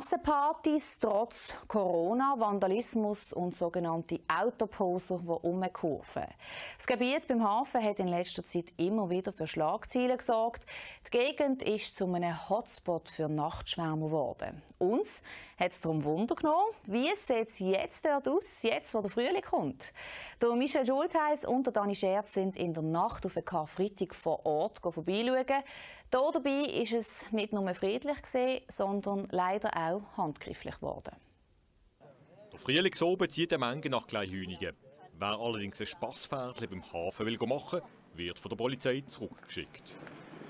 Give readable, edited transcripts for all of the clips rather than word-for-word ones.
Massenpartys trotz Corona, Vandalismus und sogenannte Autoposer, die umkurven. Das Gebiet beim Hafen hat in letzter Zeit immer wieder für Schlagzeilen gesorgt. Die Gegend ist zu einem Hotspot für Nachtschwärmer geworden. Uns hat es darum Wunder genommen, wie sieht es jetzt dort aus, jetzt wo der Frühling kommt. Der Michel Schultheis und der Dani Scherz sind in der Nacht auf den Karfreitag vor Ort vorbeischauen. Hier dabei ist es nicht nur friedlich gewesen, sondern leider auch handgreiflich geworden. Der Frühlingsoben zieht eine Menge nach Kleinhünigen. Wer allerdings ein Spassfährtchen beim Hafen will machen, wird von der Polizei zurückgeschickt.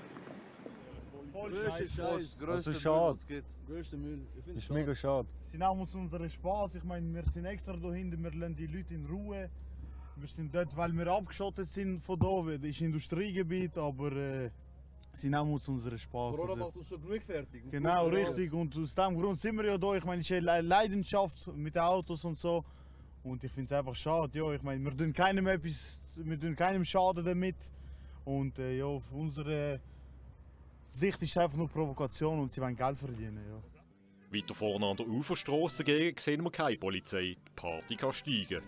Größter schade. Größter Müll. Das ist mega schade. Sie nehmen uns unseren Spaß. Ich meine, wir sind extra da hinten, wir lassen die Leute in Ruhe. Wir sind dort, weil wir abgeschottet sind von hier. Das ist Industriegebiet, aber sie nehmen uns unseren Spaß. Corona macht uns schon genug fertig. Genau, richtig. Und aus diesem Grund sind wir ja da. Ich meine, es ist eine Leidenschaft mit den Autos und so. Und ich finde es einfach schade. Ja, ich meine, wir tun keinem Schaden damit. Und ja, auf unserer Sicht ist es einfach nur Provokation und sie wollen Geld verdienen. Ja. Weiter vorne an der Uferstrasse dagegen sehen wir keine Polizei. Die Party kann steigen.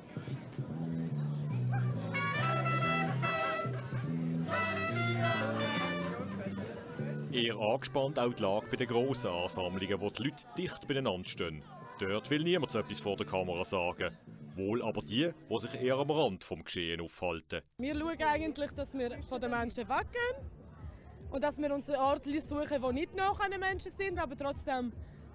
Eher angespannt auch die Lage bei den grossen Ansammlungen, wo die Leute dicht beieinander stehen. Dort will niemand so etwas vor der Kamera sagen. Wohl aber die, die sich eher am Rand vom Geschehen aufhalten. Wir schauen eigentlich, dass wir von den Menschen weggehen und dass wir uns Orte suchen, die nicht nah an den Menschen sind, aber trotzdem.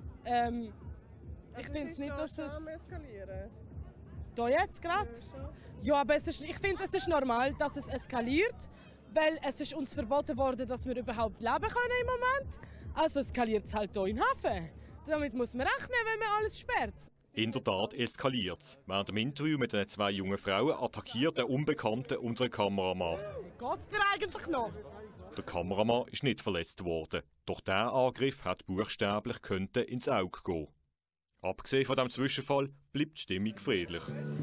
Ich finde es nicht, dass es eskalieren. Da jetzt gerade? Ja, aber ich finde, es ist normal, dass es eskaliert. Weil es ist uns verboten worden, dass wir überhaupt leben können im Moment. Also eskaliert es halt hier im Hafen. Damit muss man rechnen, wenn man alles sperrt. In der Tat eskaliert es. Während dem Interview mit den zwei jungen Frauen attackiert der Unbekannte unseren Kameramann. Geht's dir eigentlich noch? Der Kameramann ist nicht verletzt worden. Doch dieser Angriff hat buchstäblich ins Auge gehen. Abgesehen von diesem Zwischenfall bleibt die Stimmung friedlich.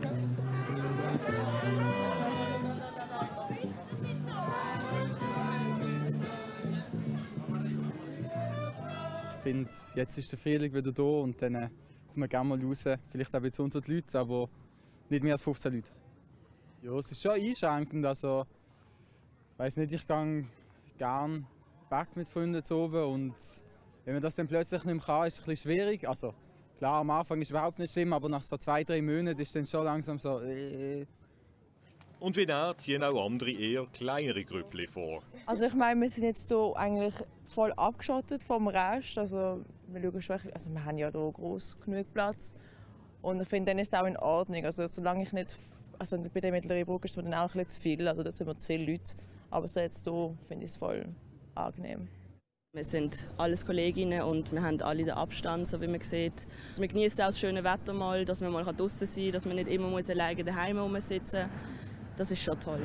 Ich finde, jetzt ist der Frühling wieder da und dann kommt man gerne mal raus. Vielleicht auch ein bisschen unter die Leute, aber nicht mehr als 15 Leute. Ja, es ist schon einschränkend. Also, ich weiss nicht, ich gehe gerne weg mit Freunden zu oben und wenn man das dann plötzlich nicht mehr kann, ist es ein bisschen schwierig. Also, klar, am Anfang ist es überhaupt nicht schlimm, aber nach so 2-3 Monaten ist es dann schon langsam so. Und wie er ziehen auch andere eher kleinere Grüppchen vor. Also ich meine, wir sind jetzt hier eigentlich voll abgeschottet vom Rest. Also wir schauen schon, also wir haben ja hier gross genug Platz. Und ich finde, dann ist es auch in Ordnung. Also solange ich nicht, also bei der Mittleren Brücke ist es dann auch ein bisschen zu viel. Also da sind wir zu viele Leute. Aber so jetzt hier finde ich es voll angenehm. Wir sind alles Kolleginnen und wir haben alle den Abstand, so wie man sieht. Also wir genießen auch das schöne Wetter mal, dass man mal draußen sein kann, dass man nicht immer alleine daheim rumsitzen muss. Das ist schon toll.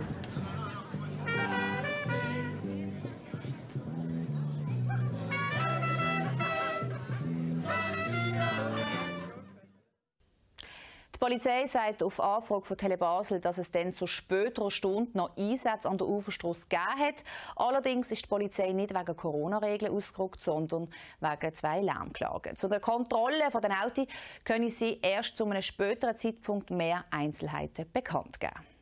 Die Polizei sagt auf Anfrage von Tele Basel, dass es dann zu späterer Stunde noch Einsätze an der Uferstrasse gegeben hat. Allerdings ist die Polizei nicht wegen Corona-Regeln ausgerückt, sondern wegen 2 Lärmklagen. Zu der Kontrolle der Autos können sie erst zu einem späteren Zeitpunkt mehr Einzelheiten bekannt geben.